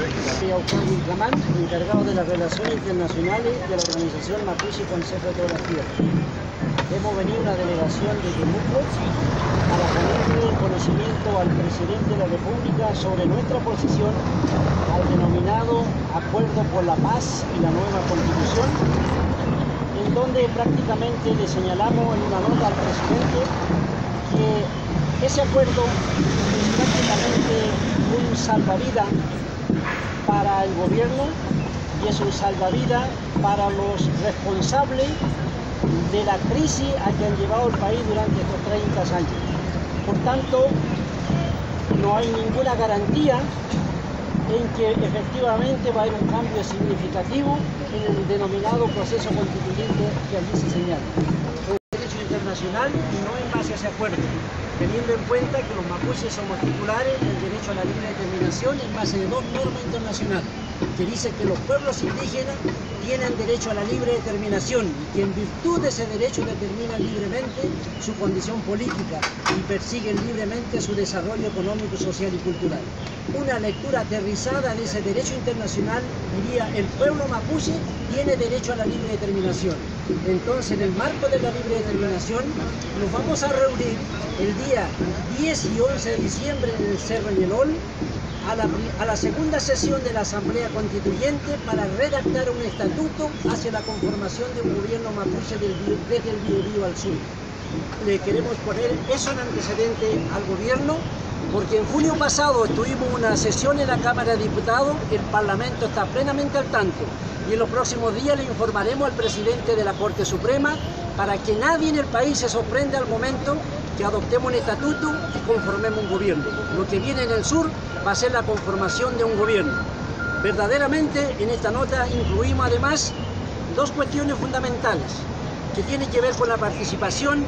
Soy Aucán Wilcamán, encargado de las relaciones internacionales de la organización Mapuche Consejo de todas las Tierras. Hemos venido una delegación de Temuco para ponerle en conocimiento al presidente de la República sobre nuestra posición al denominado Acuerdo por la Paz y la Nueva Constitución, en donde prácticamente le señalamos en una nota al presidente que ese acuerdo es prácticamente un salvavidas para el gobierno y es un salvavidas para los responsables de la crisis a que han llevado el país durante estos 30 años. Por tanto, no hay ninguna garantía en que efectivamente va a haber un cambio significativo en el denominado proceso constituyente que allí se señala. El derecho internacional y no en base a ese acuerdo, teniendo en cuenta que los mapuches somos titulares del derecho a la libre determinación en base de dos normas internacionales, que dicen que los pueblos indígenas tienen derecho a la libre determinación y que en virtud de ese derecho determinan libremente su condición política y persiguen libremente su desarrollo económico, social y cultural. Una lectura aterrizada de ese derecho internacional diría: el pueblo mapuche tiene derecho a la libre determinación. Entonces, en el marco de la libre determinación, nos vamos a reunir el día 10 y 11 de diciembre en el Cerro Ñelol, a la segunda sesión de la Asamblea Constituyente para redactar un estatuto hacia la conformación de un gobierno mapuche desde el Biobío al sur. Le queremos poner eso en antecedente al gobierno, porque en junio pasado tuvimos una sesión en la Cámara de Diputados, el Parlamento está plenamente al tanto y en los próximos días le informaremos al presidente de la Corte Suprema para que nadie en el país se sorprenda al momento que adoptemos un estatuto y conformemos un gobierno. Lo que viene en el sur va a ser la conformación de un gobierno. Verdaderamente en esta nota incluimos además dos cuestiones fundamentales que tienen que ver con la participación,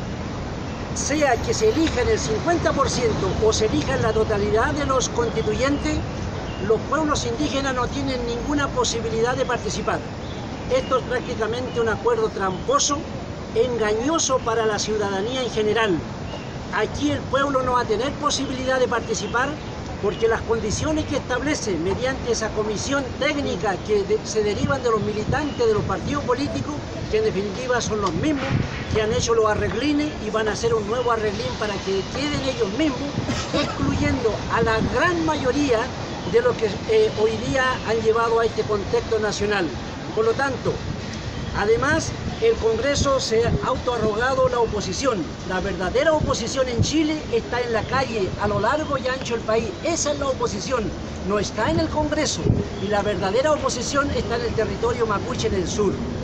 sea que se elija en el 50% o se elija en la totalidad de los constituyentes, los pueblos indígenas no tienen ninguna posibilidad de participar. Esto es prácticamente un acuerdo tramposo, engañoso para la ciudadanía en general. Aquí el pueblo no va a tener posibilidad de participar porque las condiciones que establece mediante esa comisión técnica que se derivan de los militantes de los partidos políticos, que en definitiva son los mismos que han hecho los arreglines y van a hacer un nuevo arreglín para que queden ellos mismos, excluyendo a la gran mayoría de los que hoy día han llevado a este contexto nacional. Por lo tanto, además, el Congreso se ha autoarrogado la oposición. La verdadera oposición en Chile está en la calle, a lo largo y ancho del país. Esa es la oposición, no está en el Congreso. Y la verdadera oposición está en el territorio mapuche en el sur.